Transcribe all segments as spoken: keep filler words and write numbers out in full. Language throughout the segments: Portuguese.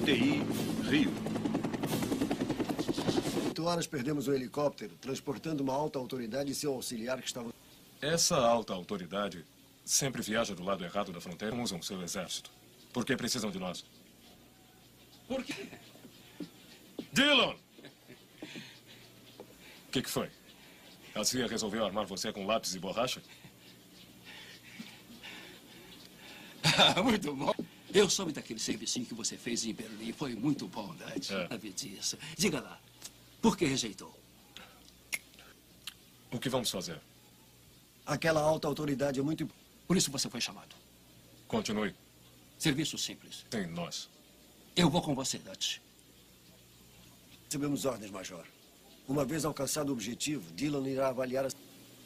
T I, Rio. Oito horas perdemos um helicóptero transportando uma alta autoridade e seu auxiliar que estavam... Essa alta autoridade sempre viaja do lado errado da fronteira. Usam seu exército. Por que precisam de nós? Por quê? Dillon! O que, que foi? A C I A resolveu armar você com lápis e borracha? Muito bom. Eu soube daquele servicinho que você fez em Berlim. Foi muito bom, Dutch. É. Sabe disso. Diga lá, por que rejeitou? O que vamos fazer? Aquela alta autoridade é muito... Por isso você foi chamado. Continue. Serviço simples. Tem nós. Eu vou com você, Dutch. Recebemos ordens, Major. Uma vez alcançado o objetivo, Dillon irá avaliar as...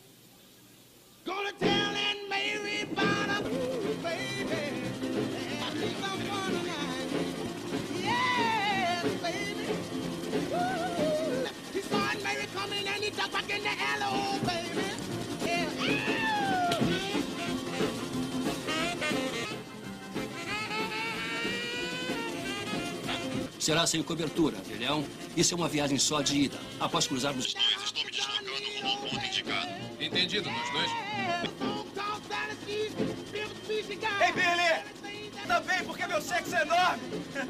Será sem cobertura, filhão. Isso é uma viagem só de ida. Após cruzarmos... Os dois estão me deslocando rumo ao ponto indicado. Entendido, nós dois. Ei, Billy! Ainda bem, porque meu sexo é enorme!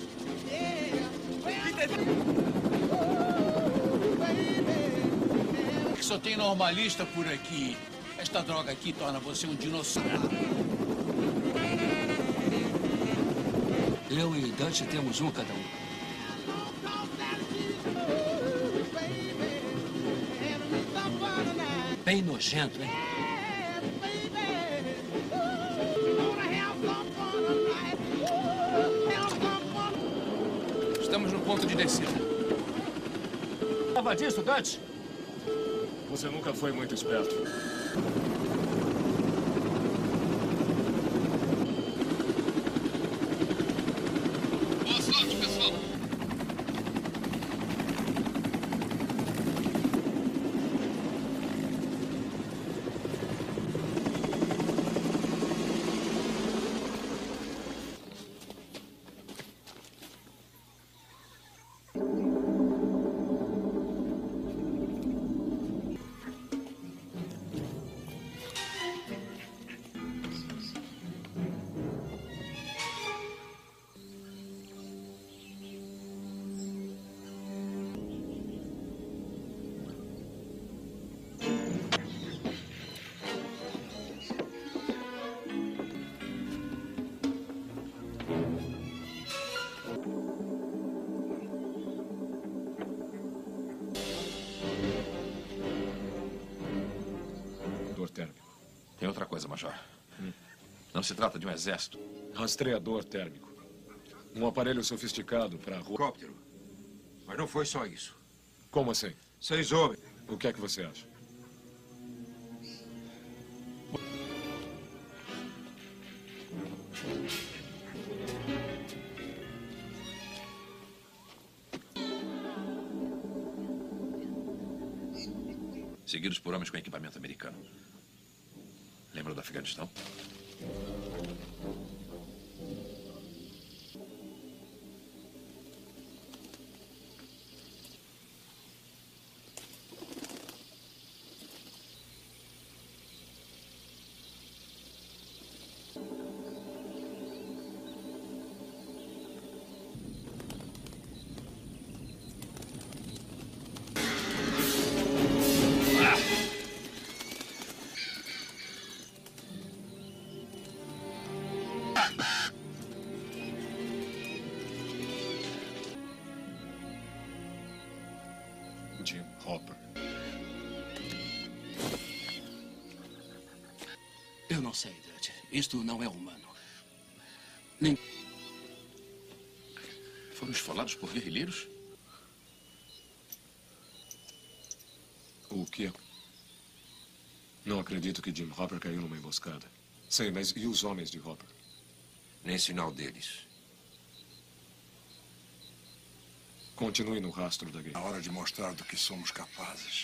Só tem normalista por aqui. Esta droga aqui torna você um dinossauro. Eu e Dutch temos um cada um. Bem nojento, hein? Estamos no ponto de descida. Prova disso, Dutch? Você nunca foi muito esperto. Boa sorte, pessoal. Térmico. Tem outra coisa, Major. Hum. Não se trata de um exército. Rastreador térmico. Um aparelho sofisticado para... Helicóptero. Mas não foi só isso. Como assim? Seis homens. O que é que você acha? Seguidos por homens com equipamento americano. Lembra do Afeganistão? Jim Hopper. Eu não sei, Dutch. Isto não é humano. Nem... Foram esfolados por guerrilheiros? O quê? Não acredito que Jim Hopper caiu numa emboscada. Sei, mas e os homens de Hopper? Nem sinal deles. Continue no rastro da guerra. Na hora de mostrar do que somos capazes.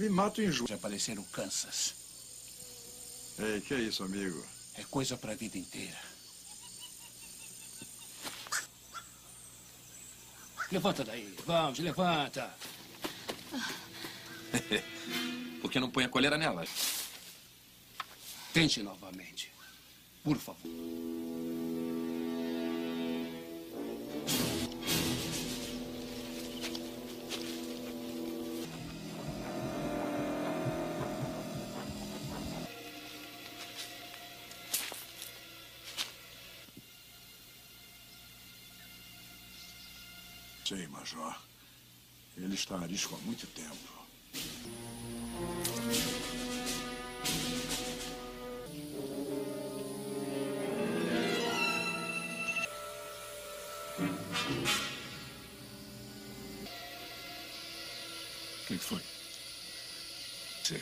ave mata o enjoo. Já apareceram Kansas. Ei, que é isso, amigo? É coisa pra vida inteira. Levanta daí. Vamos, levanta. Por que não põe a coleira nela? Tente novamente. Por favor. Sei, Major. Ele está a risco há muito tempo. O que foi? Sim.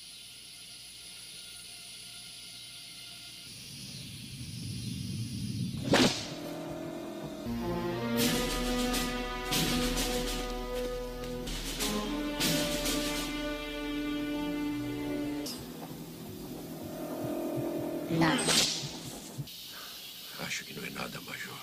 Nada. Acho que não é nada, Major.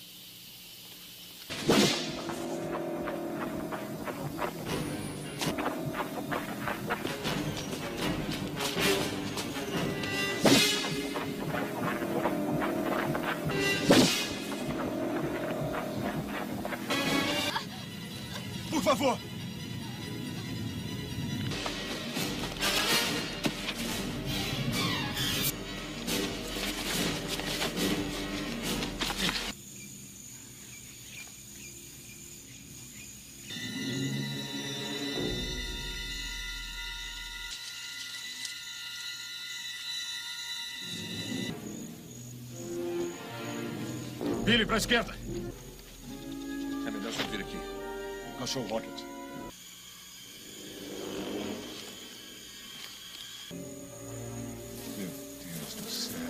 Por favor! Billy, para a esquerda. É melhor subir aqui. O cachorro Rocket. Meu Deus do céu.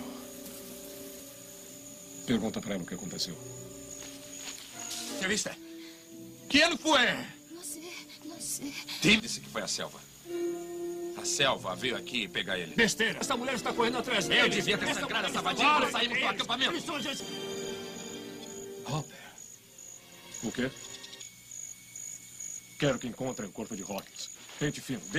Pergunta para ela o que aconteceu. ¿Qué viste? ¿Quién fue? Não sei, não sei. Tim disse que foi a Selva. A Selva veio aqui pegar ele. Besteira. Essa mulher está correndo atrás dele. Eu devia ter sangrado essa vadia quando saímos do acampamento. Robert. O quê? Quero que encontrem o corpo de Hawkins. Pente fino. De...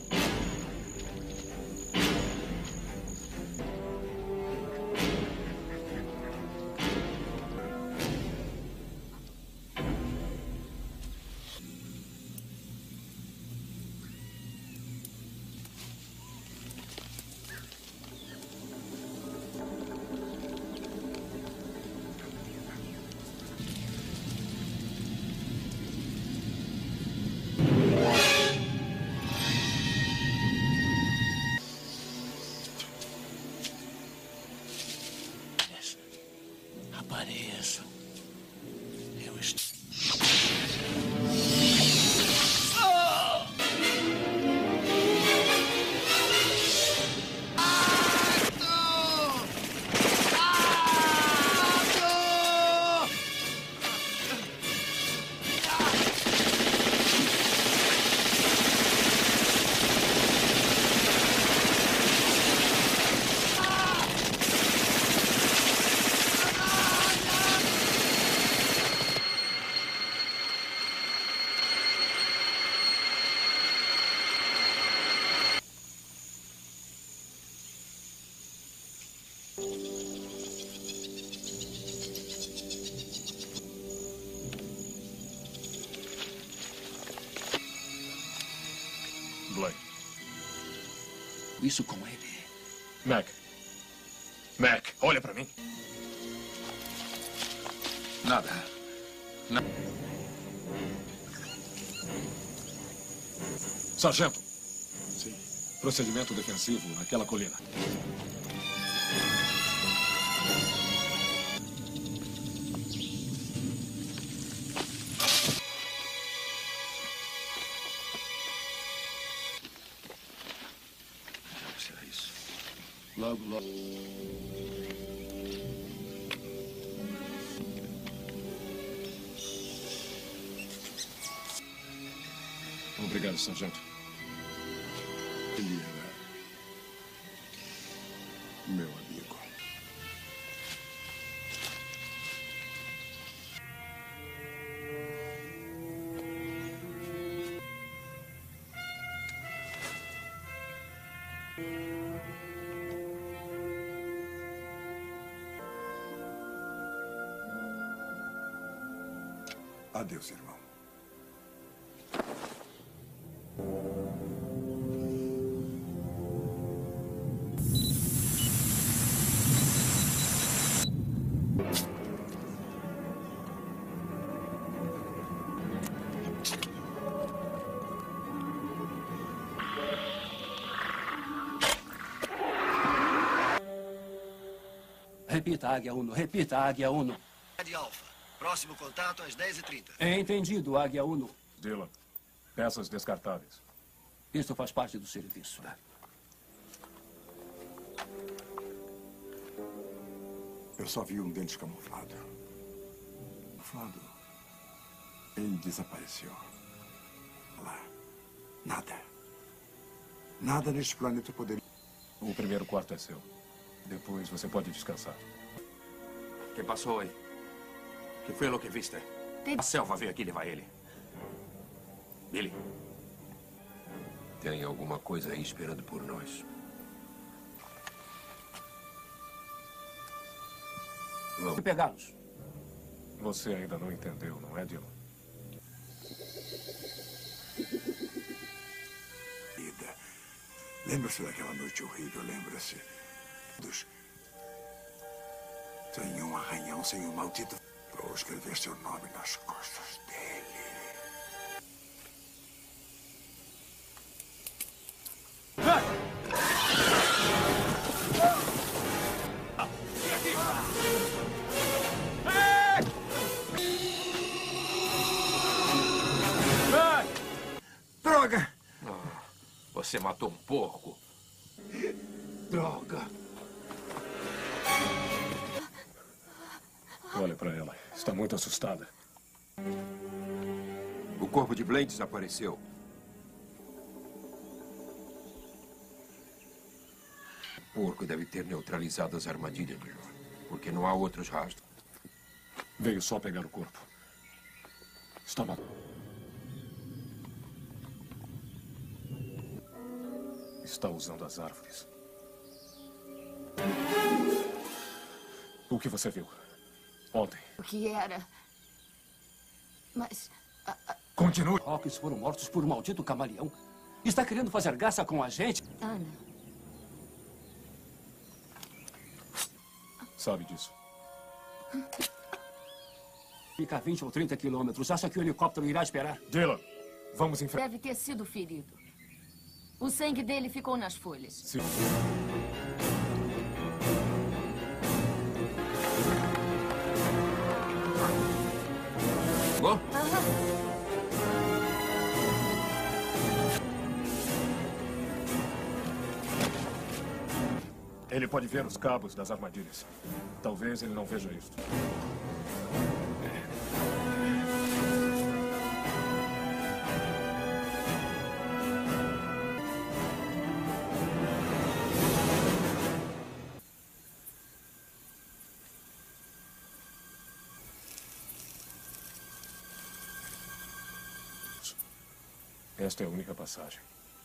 Apareça. Eu estou... Blake. Isso com ele. Mac. Mac, olha para mim. Nada. Nada. Sargento. Sim. Procedimento defensivo naquela colina. Será isso? Logo, logo. Obrigado, sargento. meu amigo. Adeus, irmão. Repita, Águia Uno. Repita, Águia Uno. De Alfa. Próximo contato às dez e trinta. É entendido, Águia Uno. Dylan, peças descartáveis. Isso faz parte do serviço. Eu só vi um deles camuflado. Camuflado. Ele desapareceu. Lá. Nada. Nada neste planeta poderia... O primeiro quarto é seu. Depois você pode descansar. ¿Qué pasó hoy? ¿Qué fue lo que viste? A selva veio aqui levar ele. Billy. Tem alguma coisa aí esperando por nós. Vamos pegá-los. Você ainda não entendeu, não é, Dylan? Lembra-se daquela noite horrível, lembra-se dos... Sem um arranhão, sem um maldito... Ou escrever seu nome nas costas dele. Droga! Oh, você matou um porco. Droga! Olha para ela. Está muito assustada. O corpo de Blaine desapareceu. O porco deve ter neutralizado as armadilhas, Major. Porque não há outros rastros. Veio só pegar o corpo. Está matando. Está usando as árvores. O que você viu? Ontem. O que era? Mas... a- a- Continue. Hawkins foram mortos por um maldito camaleão. Está querendo fazer graça com a gente? Ana, Sabe disso. Fica a vinte ou trinta quilômetros. Acha que o helicóptero irá esperar? Dylan, vamos em frente. deve ter sido ferido. O sangue dele ficou nas folhas. Sim. Bom? Ele pode ver os cabos das armadilhas. Talvez ele não veja isso. Esta é a única passagem.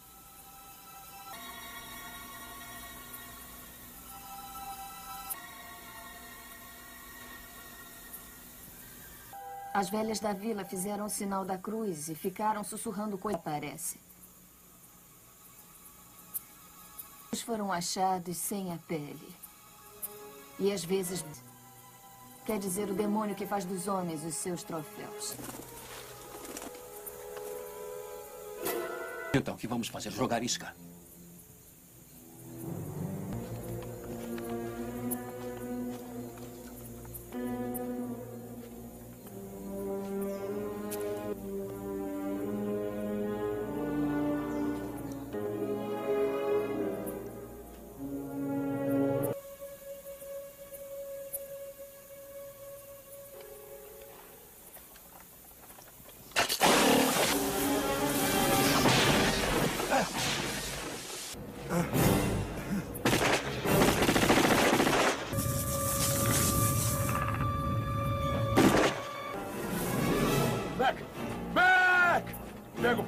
As velhas da vila fizeram o sinal da cruz e ficaram sussurrando quando aparece. Eles foram achados sem a pele. E às vezes... Quer dizer, o demônio que faz dos homens os seus troféus. Então, o que vamos fazer? Jogar isca?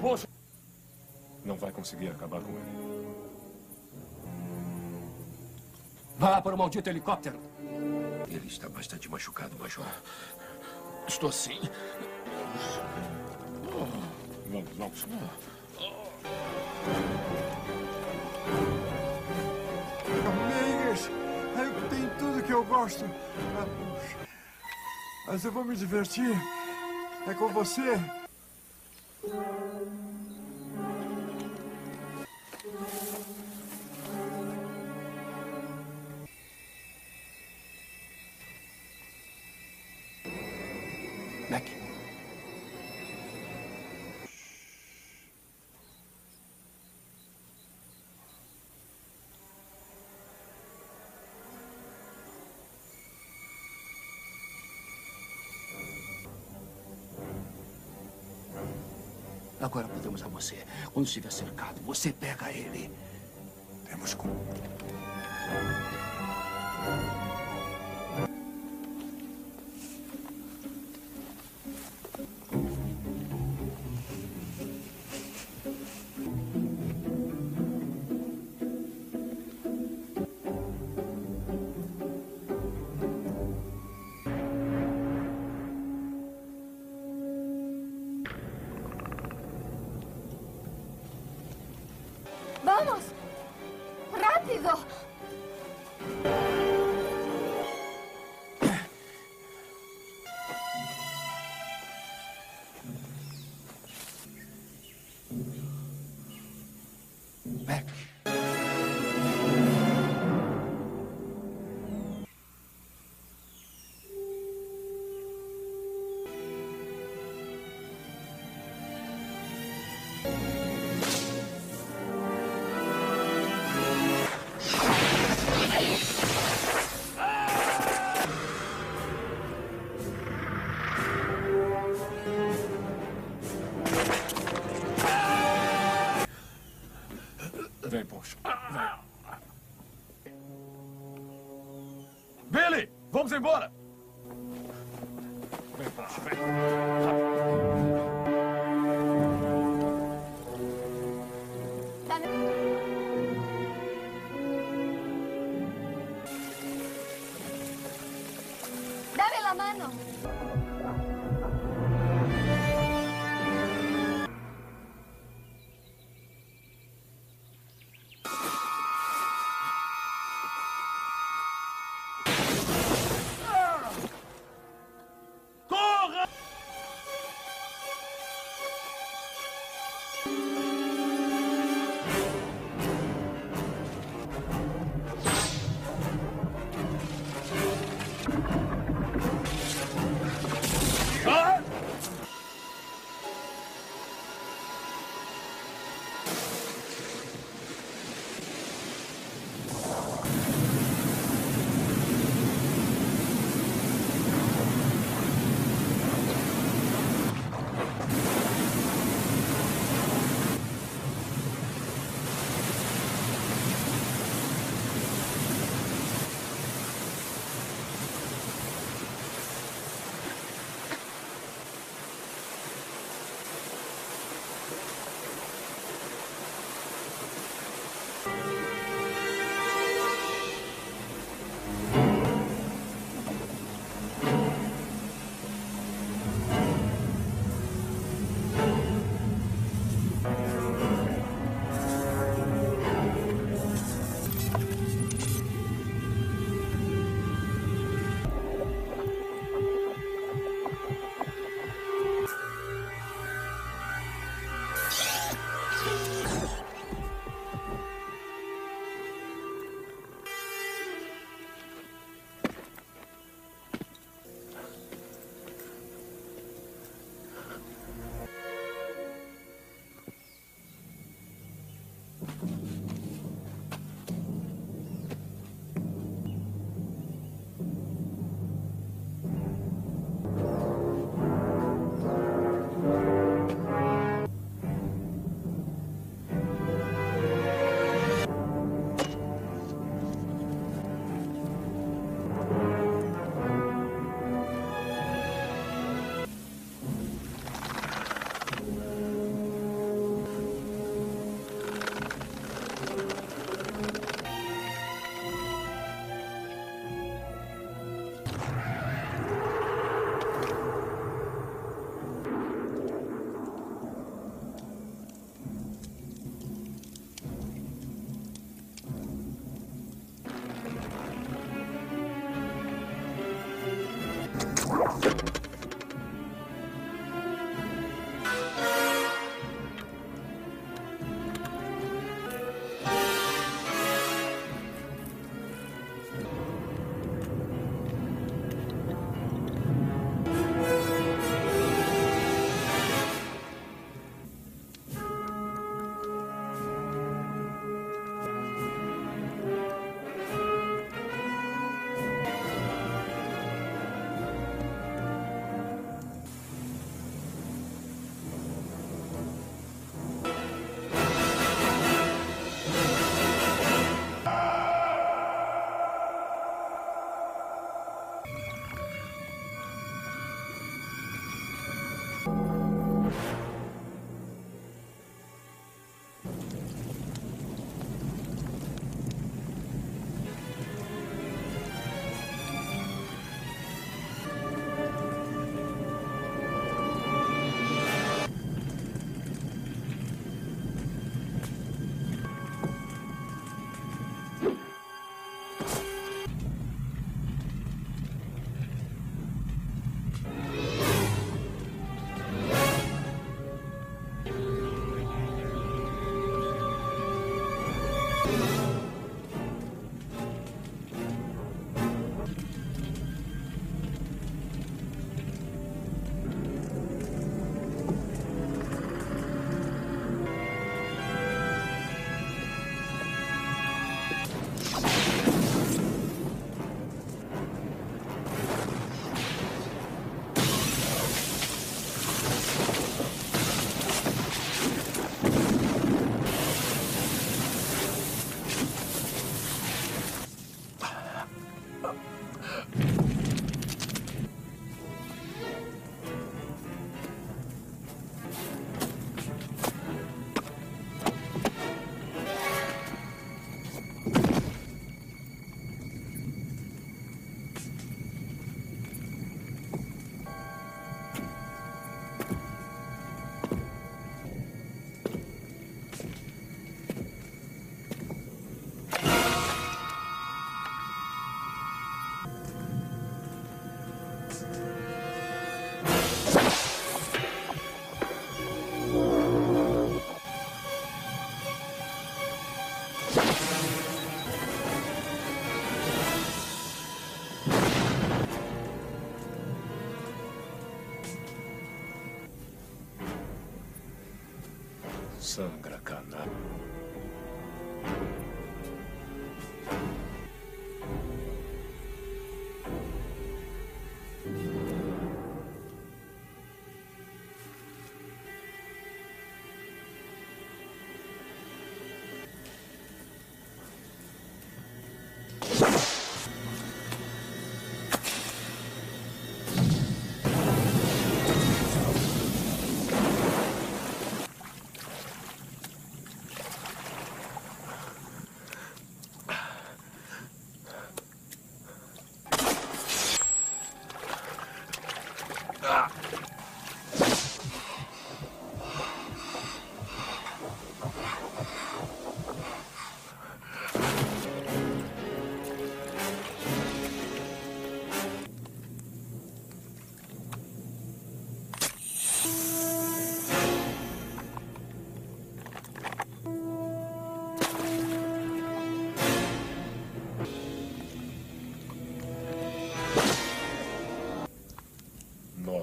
Poxa! Não vai conseguir acabar com ele. Vá para o maldito helicóptero. Ele está bastante machucado, Major. Estou sim. Vamos, vamos. Amigas, eu tenho tudo que eu gosto. Mas eu vou me divertir. É com você. Mac. Agora podemos a você. Quando estiver cercado, você pega ele. Temos como. ¡Vamos! ¡Rápido! Mac. Vem, poxa. Billy, vamos embora. Vem, poxa, vem. Dame... Dame la mano.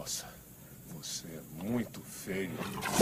Nossa, você é muito feio.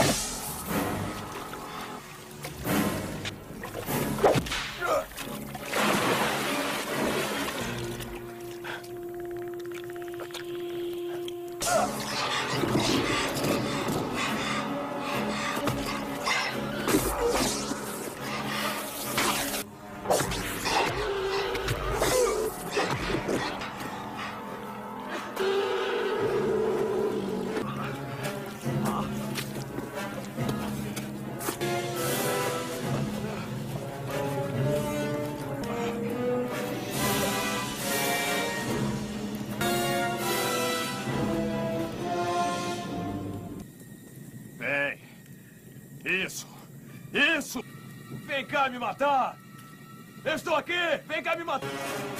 Isso! Isso! Vem cá me matar! Eu estou aqui! Vem cá me matar!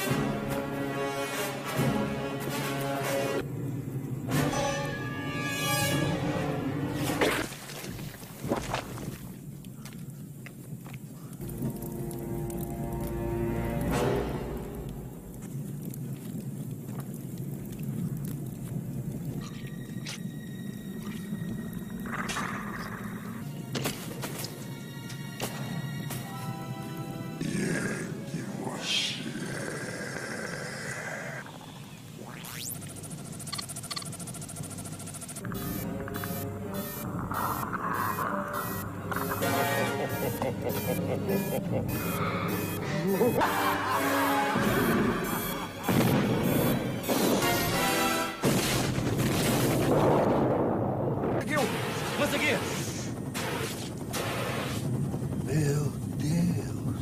Conseguiu! Consegui! Meu Deus!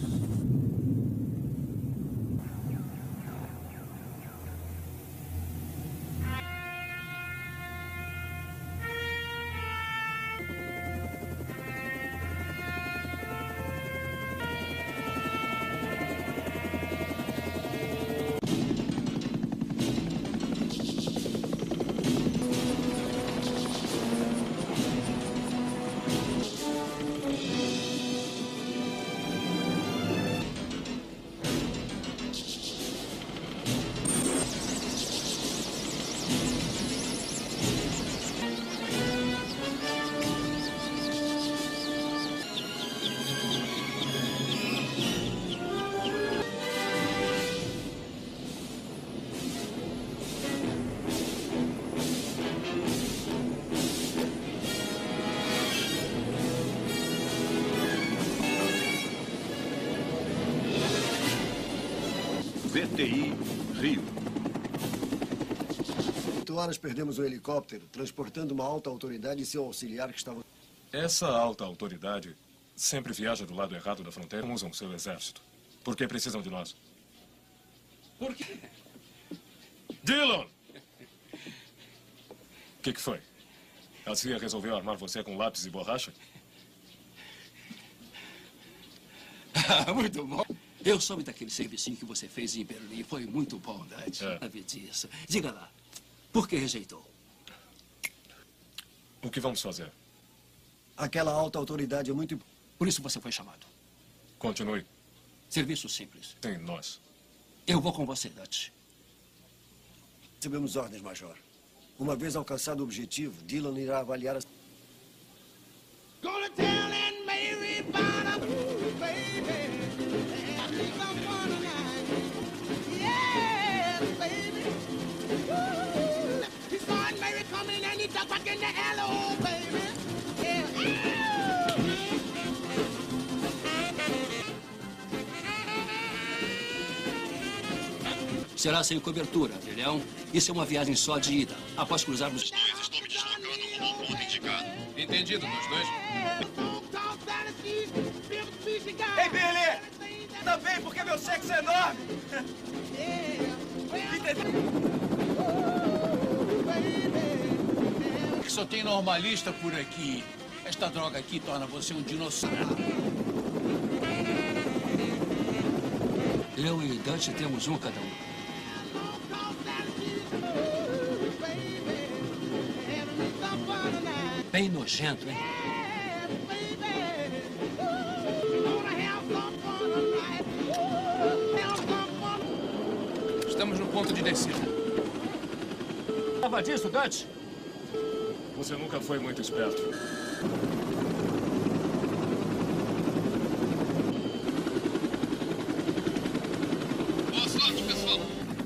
V T I Rio. Oito horas perdemos um helicóptero transportando uma alta autoridade e seu auxiliar que estava... Essa alta autoridade sempre viaja do lado errado da fronteira. Usam seu exército. Por que precisam de nós? Por quê? Dillon! O que, que foi? A C I A resolveu armar você com lápis e borracha? Muito bom. Eu soube daquele servicinho que você fez em Berlim. Foi muito bom, Dutch. É. Sabia disso. Diga lá, por que rejeitou? O que vamos fazer? Aquela alta autoridade é muito... Por isso você foi chamado. Continue. Serviço simples. Tem nós. Eu vou com você, Dutch. Recebemos ordens, Major. Uma vez alcançado o objetivo, Dillon irá avaliar as... Gonna tell Aunt Mary about a fool, baby. And leave them for the night. Yes, baby. Woo. He saw Aunt Mary coming and he ducked back in the alley, oh, baby. Yeah. Será sem cobertura, filhão. Isso é uma viagem só de ida. Após cruzarmos... Os dois estão me deslocando rumo ao ponto indicado. Entendido, nós dois? Ei, Billy! Também, porque meu sexo é enorme! Só tem normalista por aqui. Esta droga aqui torna você um dinossauro. Eu e Dutch temos um cada um. Bem nojento, hein? Estamos no ponto de descida. Sabe disso, Dutch? você nunca foi muito esperto. Boa sorte, pessoal.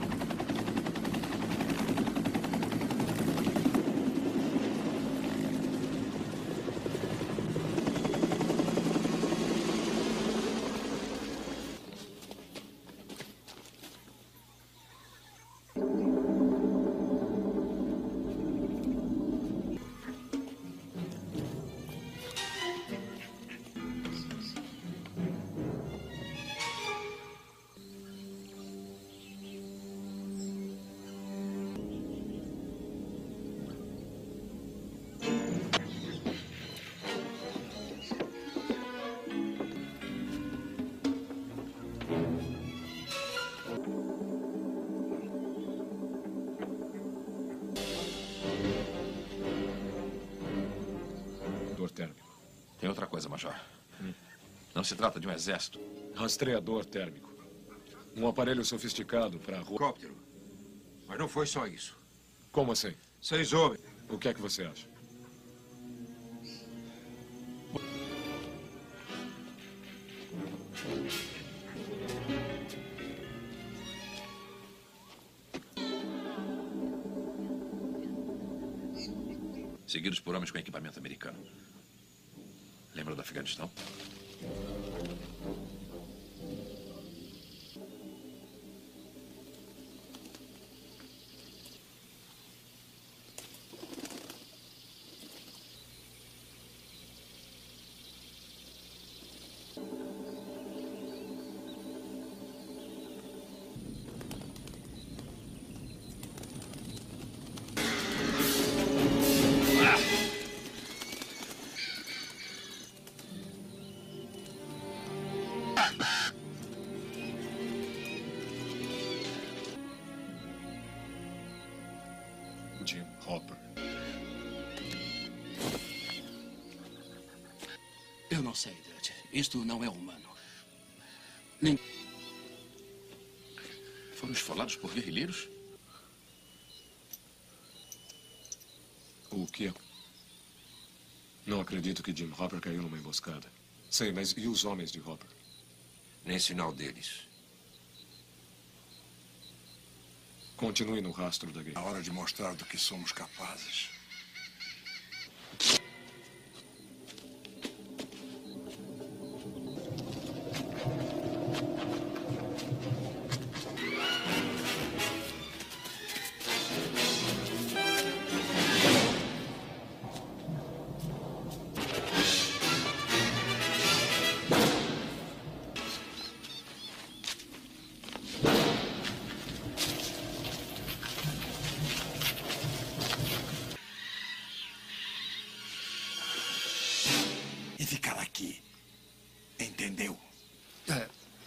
Térmico. Tem outra coisa, Major. Hum. Não se trata de um exército. Rastreador térmico. Um aparelho sofisticado para... Helicóptero. Mas não foi só isso. Como assim? Seis homens. O que é que você acha? Seguidos por homens com equipamento americano. Lembra do Afeganistão? Jim Hopper. Eu não sei, Dutch. Isto não é humano. Nem... Foram esfolados por guerrilheiros? O quê? Não acredito que Jim Hopper caiu numa emboscada. Sei, mas e os homens de Hopper? Nem sinal deles. Continue no rastro da guerra. É hora de mostrar do que somos capazes. E ficar aqui. Entendeu? É.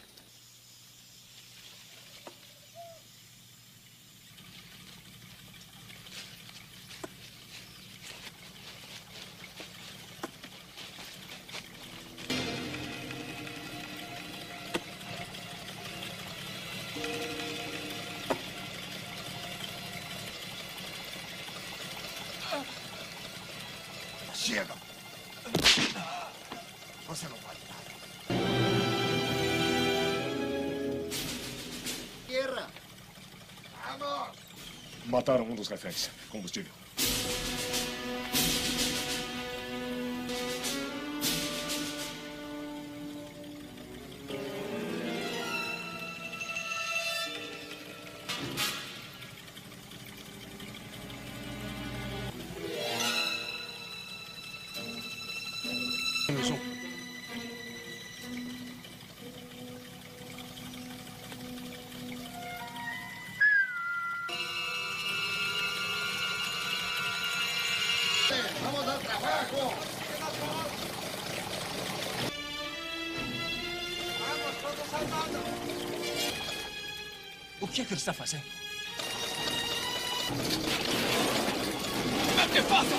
Chega! Você não pode nada. Guerra! Vamos! Mataram um dos reféns. Combustível. Vamos ao trabalho! O que é que ele está fazendo? Que faça!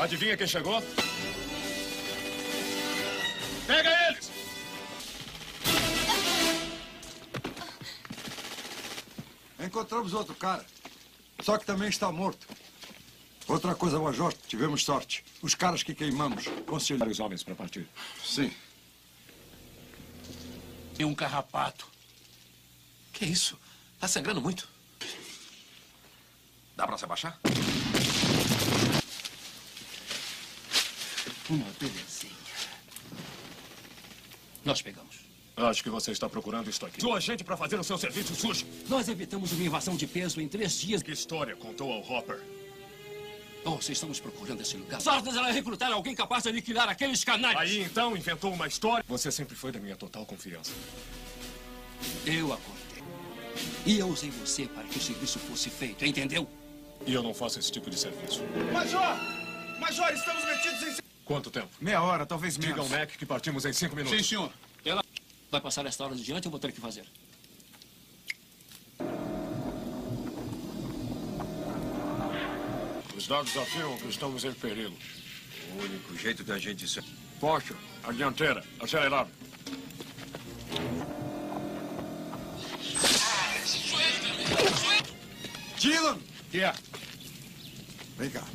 Adivinha quem chegou? Pega eles! Encontramos outro cara. Só que também está morto. Outra coisa, Major, tivemos sorte. Os caras que queimamos conseguiram os homens para partir. Sim. E um carrapato. Que isso? Tá sangrando muito. Dá pra se abaixar? Uma belezinha. Nós pegamos. Acho que você está procurando isto aqui. Sua gente para fazer o seu serviço sujo. Nós evitamos uma invasão de peso em três dias. Que história contou ao Hopper? Oh, se estamos procurando esse lugar. As ordens era recrutar alguém capaz de aniquilar aqueles canalhas. Aí então inventou uma história. Você sempre foi da minha total confiança. Eu a contei. E eu usei você para que o serviço fosse feito, entendeu? E eu não faço esse tipo de serviço. Major! Major, estamos metidos em... Quanto tempo? Meia hora, talvez menos. Diga ao Mac que partimos em cinco minutos. Sim, senhor. Ela vai passar esta hora adiante, eu vou ter que fazer. Os dados afirmam que estamos em perigo. O único jeito da gente ser... Foster, a dianteira, acelerado. Dylan! Que é? Vem cá.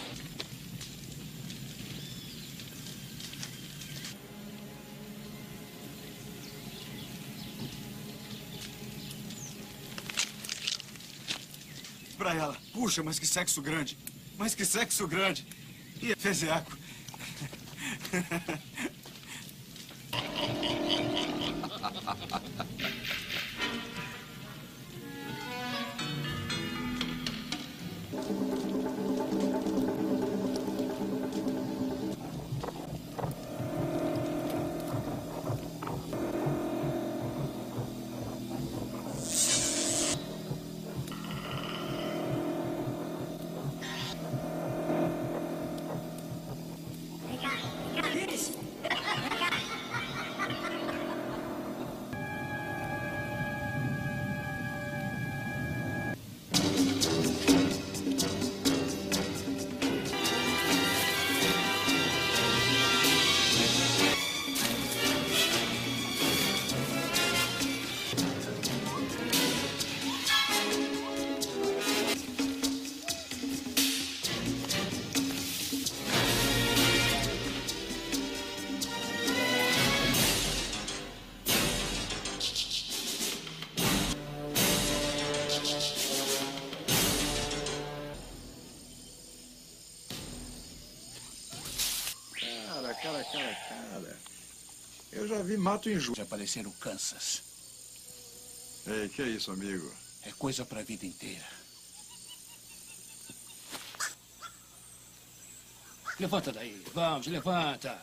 Pra ela. Puxa, mas que sexo grande. Mas que sexo grande. E fezeaco. Cara, cara, cara. Eu já vi mato em julho. Já apareceram Kansas. Ei, que é isso, amigo? É coisa pra vida inteira. Levanta daí. Vamos, levanta.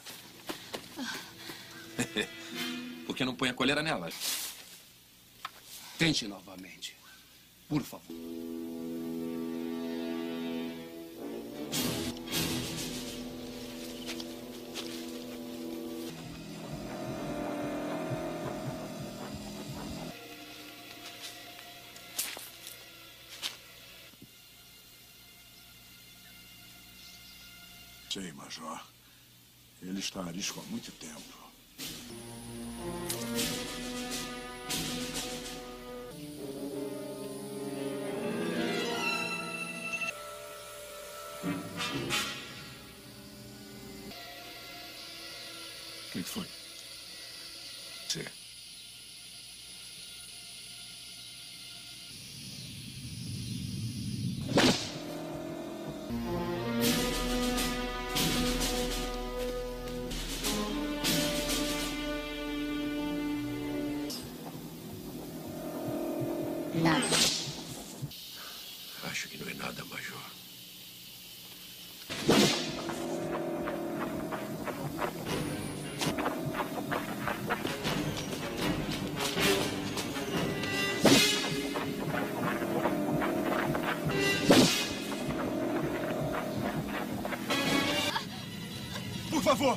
Por que não põe a coleira nela? Tente novamente. Por favor. Sei, Major. Ele está a risco há muito tempo. O que foi? Sim. Nada. Acho que não é nada, Major. Por favor!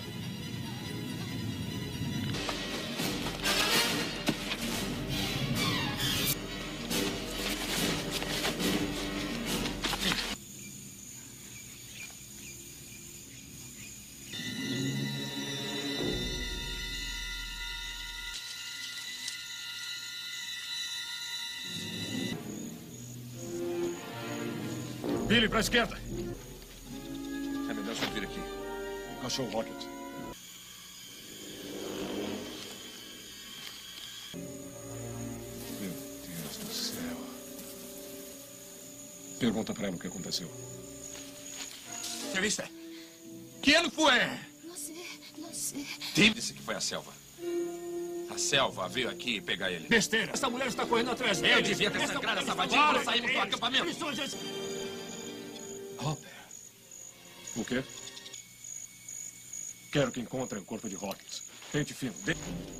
Billy, pra esquerda. É melhor subir aqui. O cachorro Rocket. Meu Deus do céu. Pergunta pra ela o que aconteceu. ¿Qué viste? ¿Quién fue? Não sei, não sei. Tim disse que foi a Selva. A Selva veio aqui pegar ele. Besteira! Essa mulher está correndo atrás dele. Eu devia ter sangrado essa vadia quando saímos do acampamento. Hopper. O quê? Quero que encontrem o corpo de Hawkins. Pente fino. De...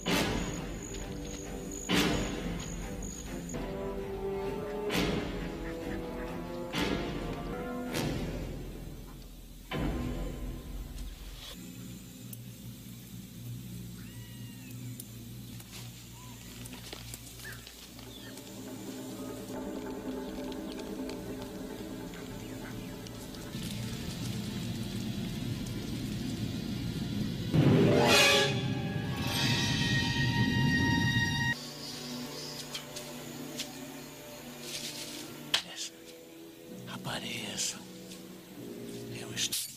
Apareça. Eu estou...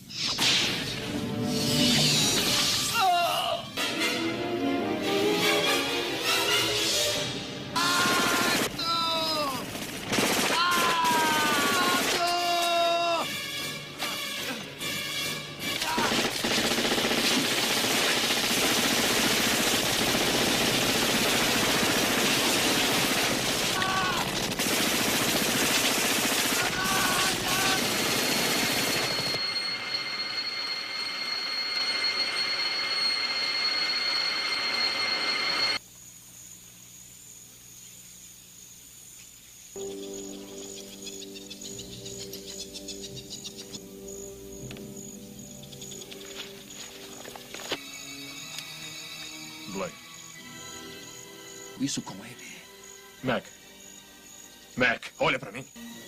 Blake. Isso com ele. Mac. Mac, olha pra mim.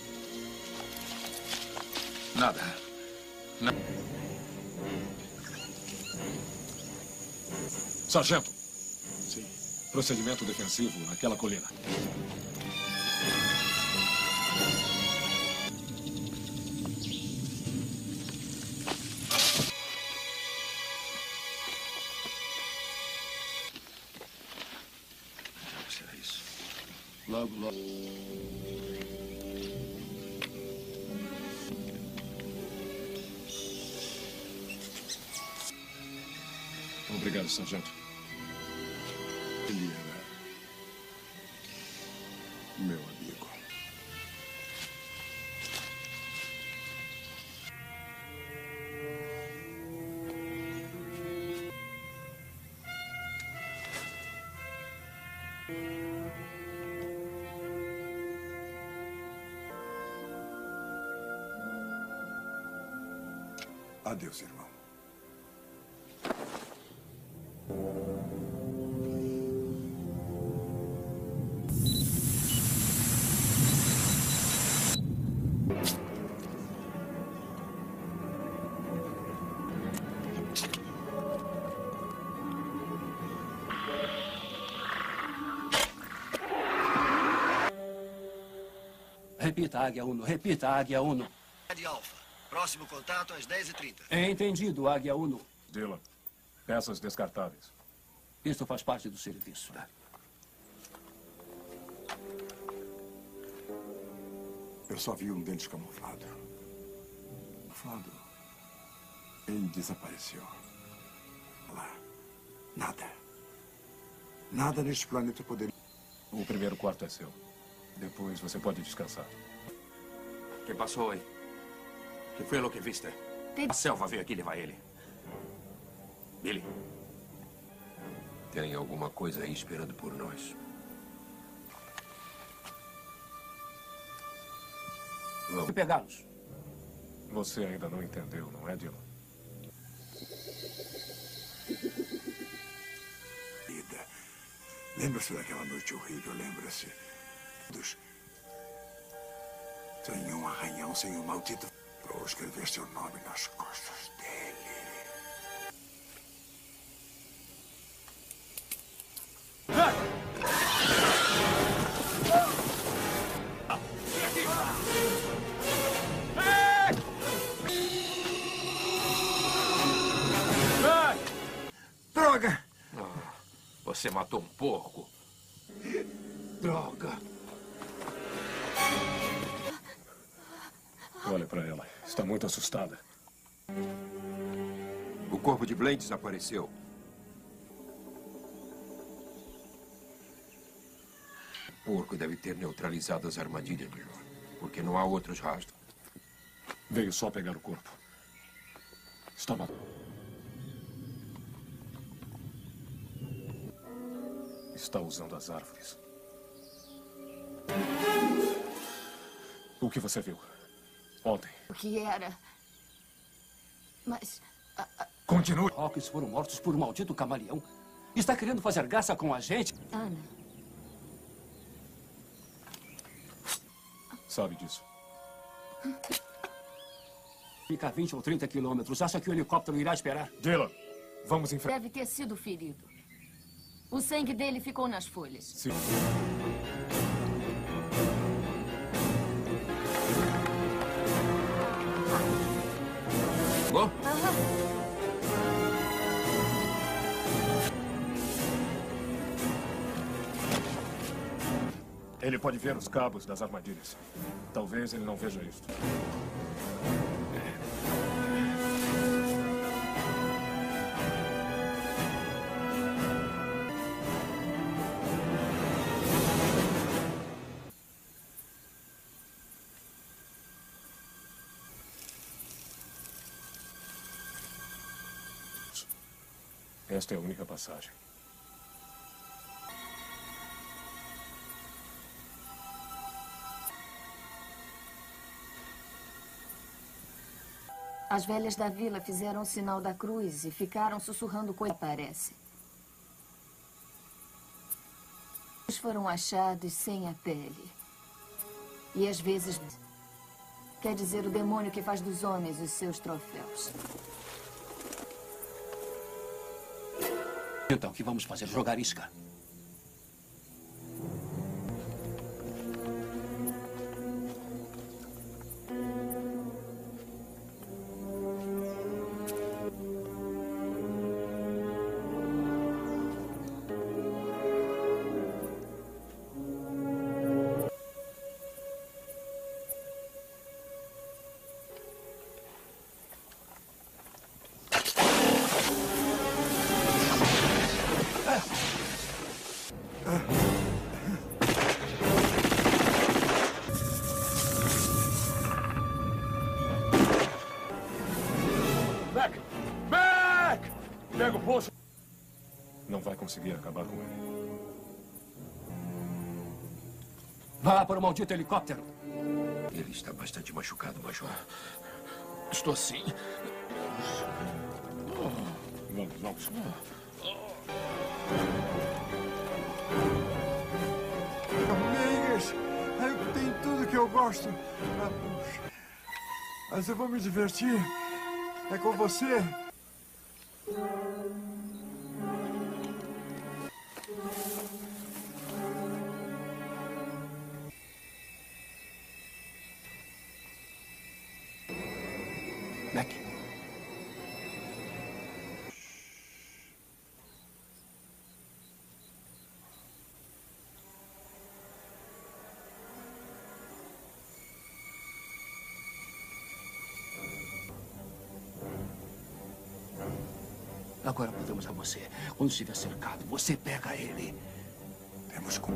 Nada. Nada. Sargento. Sim. Procedimento defensivo naquela colina. Será isso? Logo, logo. Obrigado, sargento. Ele era meu amigo. Adeus, irmão. Repita, Águia Uno. Repita, Águia Uno. De Alfa. Próximo contato às dez e trinta. É entendido, Águia Uno. Dylan, peças descartáveis. Isso faz parte do serviço. Eu só vi um deles camuflado. Camuflado. Ele desapareceu. Lá. Nada. Nada neste planeta poderia... O primeiro quarto é seu. Depois você pode descansar. ¿Qué pasó hoy? ¿Qué fue lo que viste? A Selva veio aqui levar ele. Billy. Tem alguma coisa aí esperando por nós. Vamos pegá-los. Você ainda não entendeu, não é, Dylan? Lembra-se daquela noite horrível, lembra-se dos... Sem um arranhão, sem um maldito... Para escrever seu nome nas costas dele. Ei! Você matou um porco. Droga. Olha para ela. Está muito assustada. O corpo de Blaine desapareceu. O porco deve ter neutralizado as armadilhas, Major. Porque não há outros rastros. Veio só pegar o corpo. Está matando. Está usando as árvores. O que você viu? Ontem. O que era? Mas... A, a... Continue. Hawkins foram mortos por um maldito camaleão. Está querendo fazer graça com a gente? Ana. Sabe disso? Fica a vinte ou trinta quilômetros. Acha que o helicóptero irá esperar? Dylan, vamos em frente. Deve ter sido ferido. O sangue dele ficou nas folhas. Sim. Chegou? Aham. Ele pode ver os cabos das armadilhas. Talvez ele não veja isto. Esta é a única passagem. As velhas da vila fizeram o sinal da cruz e ficaram sussurrando coisa que aparece. Eles foram achados sem a pele. E às vezes... Quer dizer, o demônio que faz dos homens os seus troféus. Então, o que vamos fazer? Jogar isca? Mac! Mac! Pega o poço. Não vai conseguir acabar com ele. Vá para o maldito helicóptero. Ele está bastante machucado, Major. Estou sim. Vamos, vamos. Amigas, eu tenho tudo que eu gosto. Ah, puxa. Mas eu vou me divertir. É com você. Mac. Agora podemos a você. Quando estiver cercado, você pega ele. Temos como.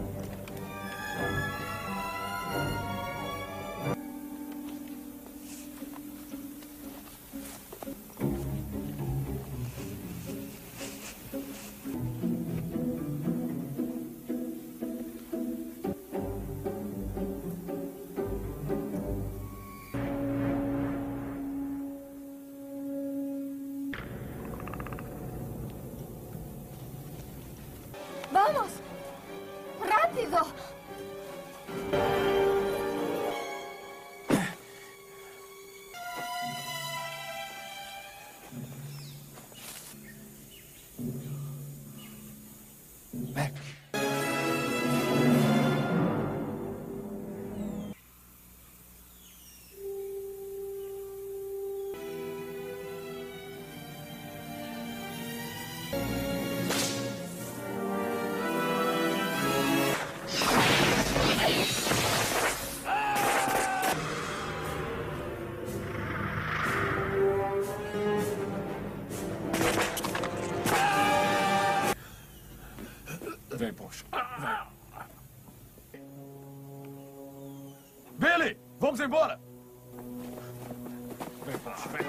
¡Vamos! ¡Rápido! Mac. Vem, poxa. Vem. Billy, vamos embora. Vem, poxa, vem.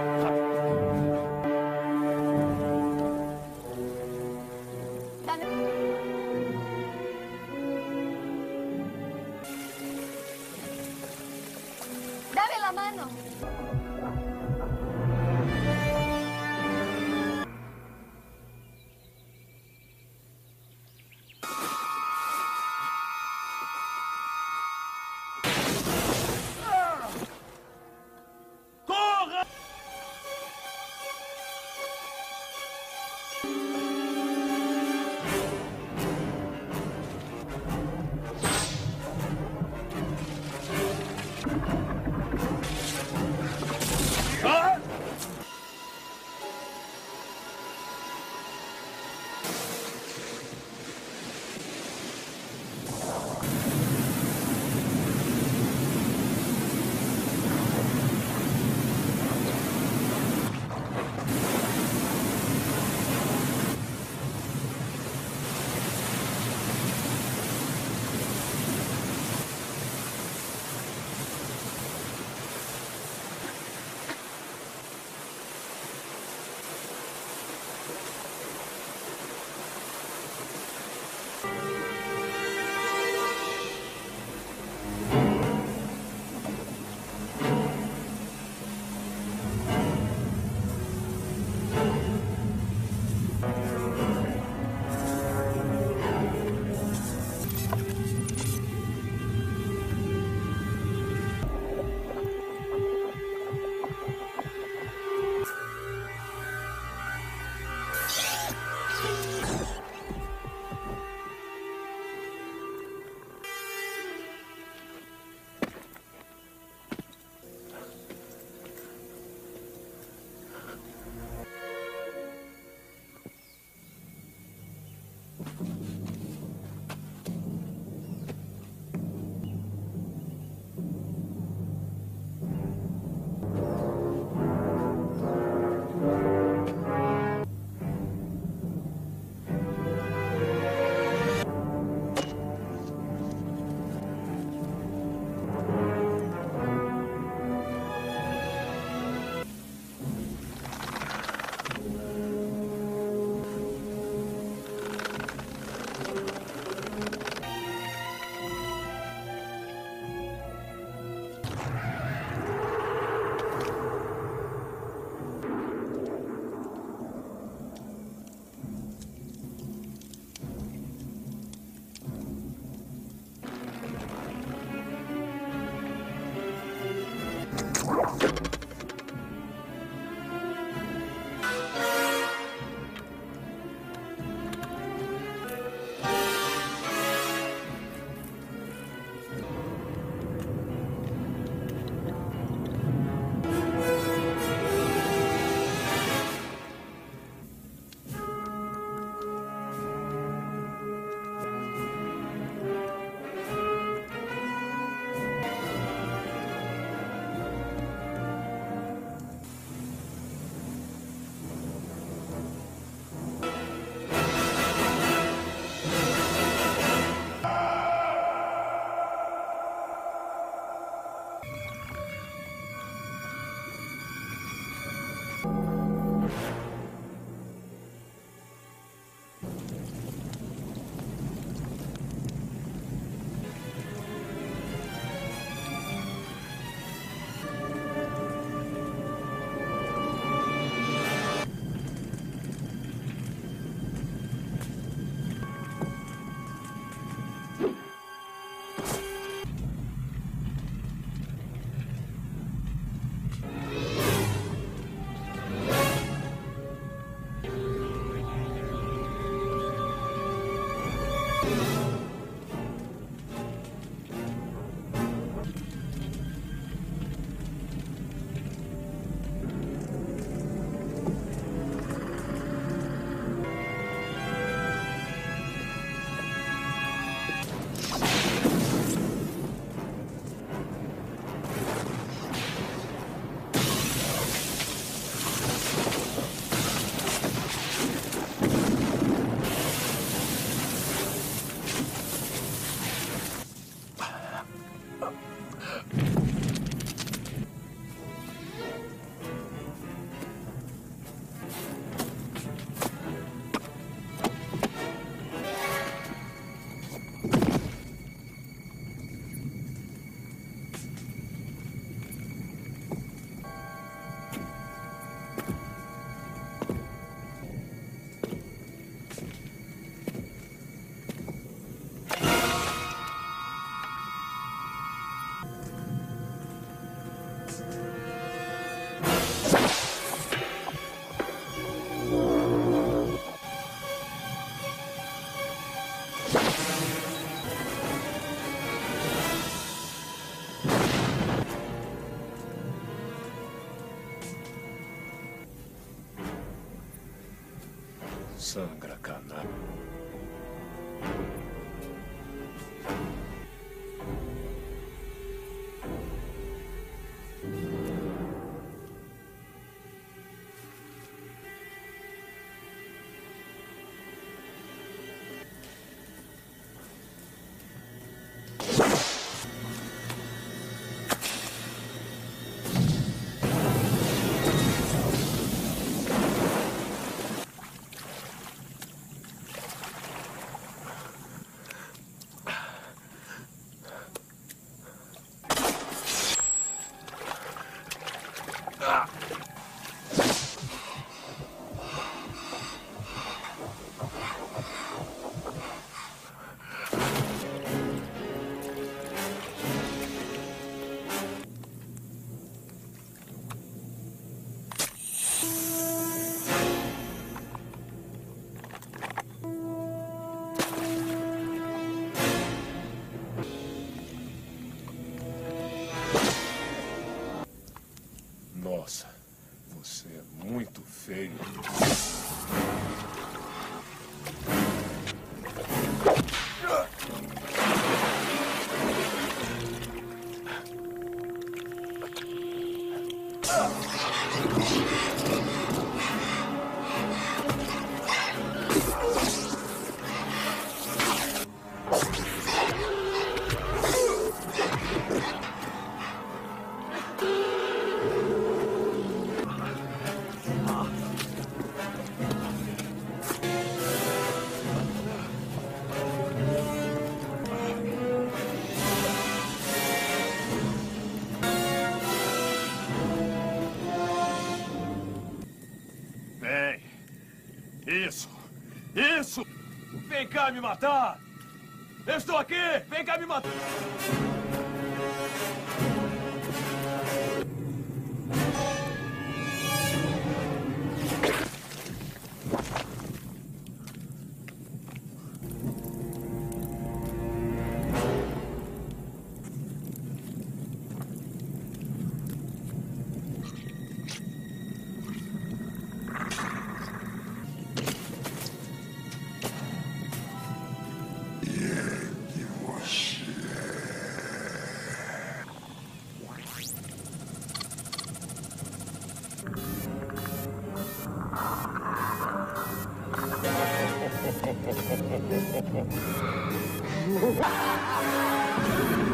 Dame la mano. Sangra, canalha. Nossa, você é muito feio. Isso! Isso! Vem cá me matar! Eu estou aqui! Vem cá me matar! Ha ha ha!